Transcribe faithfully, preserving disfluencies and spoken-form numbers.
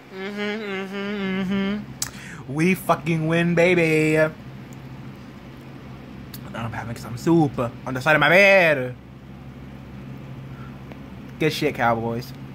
Mm-hmm, mm-hmm, mm-hmm. We fucking win, baby. I'm having some soup on the side of my bed. Good shit, Cowboys.